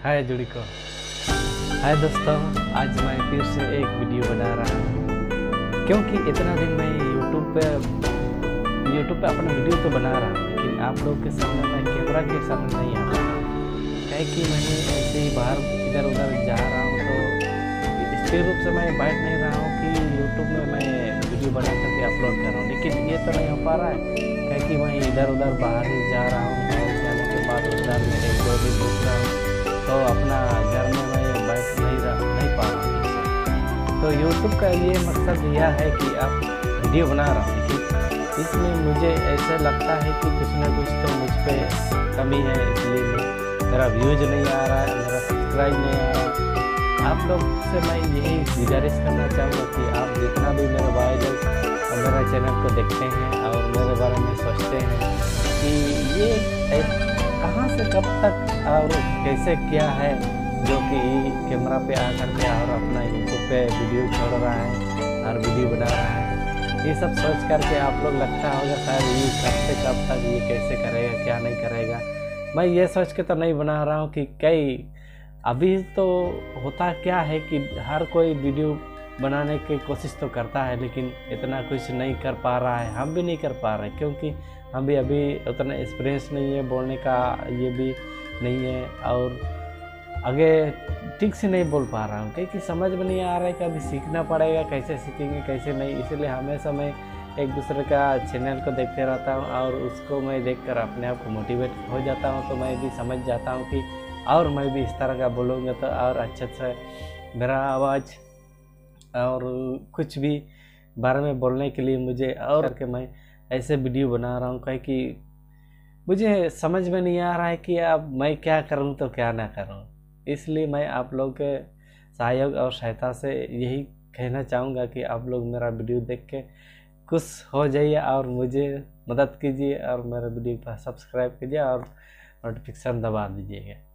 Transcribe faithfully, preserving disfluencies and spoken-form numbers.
हाय जुड़ी को हाय दोस्तों, आज मैं फिर से एक वीडियो बना रहा हूँ क्योंकि इतना दिन मैं यूट्यूब पे यूट्यूब पे अपना वीडियो तो बना रहा हूँ, लेकिन आप लोगों के सामने मैं कैमरा के सामने नहीं आ रहा हूँ। क्या है कि मैं ऐसे ही बाहर इधर उधर जा रहा हूँ, तो स्थिर रूप से मैं बैठ नहीं रहा हूँ कि यूट्यूब में मैं वीडियो बना करके अपलोड कर रहा हूँ, लेकिन ये तो नहीं हो पा रहा है। क्या है कि मैं इधर उधर बाहर ही जा रहा हूँ और जाने के बाद उधर मेरे जो भी दूसरा हूँ तो अपना घर में मैं बैठ नहीं रह नहीं पा रहा हूँ। तो यूट्यूब का ये मकसद यह है कि आप वीडियो बना रहा हूँ, लेकिन इसमें मुझे ऐसा लगता है कि कुछ ना कुछ तो मुझ पर कमी है, इसलिए मैं मेरा व्यूज नहीं आ रहा है, मेरा सब्सक्राइब नहीं आ रहा है। आप लोग से मैं यही गुजारिश करना चाहूँगा कि आप जितना भी मेरे वायरल और मेरा चैनल को देखते हैं और मेरे बारे में सोचते हैं कि ये कहाँ से कब तक और कैसे क्या है जो कि कैमरा पे आ करके और अपना यूट्यूब पे वीडियो छोड़ रहा है और वीडियो बना रहा है, ये सब सोच करके आप लोग लगता होगा शायद ये कब से कब तक ये कैसे करेगा क्या नहीं करेगा। मैं ये सोच के तो नहीं बना रहा हूँ कि कई अभी तो होता क्या है कि हर कोई वीडियो बनाने की कोशिश तो करता है, लेकिन इतना कुछ नहीं कर पा रहा है। हम भी नहीं कर पा रहे क्योंकि हम भी अभी उतना एक्सपीरियंस नहीं है, बोलने का ये भी नहीं है और आगे ठीक से नहीं बोल पा रहा हूँ क्योंकि समझ में नहीं आ रहा है कि अभी सीखना पड़ेगा, कैसे सीखेंगे कैसे नहीं। इसलिए हमेशा मैं एक दूसरे का चैनल को देखते रहता हूँ और उसको मैं देखकर अपने आप को मोटिवेट हो जाता हूँ, तो मैं भी समझ जाता हूँ कि और मैं भी इस तरह का बोलूँगा तो और अच्छे से मेरा आवाज़ और कुछ भी बारे में बोलने के लिए मुझे और करके मैं ऐसे वीडियो बना रहा हूँ क्योंकि मुझे समझ में नहीं आ रहा है कि अब मैं क्या करूँ तो क्या ना करूँ। इसलिए मैं आप लोग के सहयोग और सहायता से यही कहना चाहूँगा कि आप लोग मेरा वीडियो देख के खुश हो जाइए और मुझे मदद कीजिए और मेरे वीडियो पर सब्सक्राइब कीजिए और नोटिफिकेशन दबा दीजिएगा।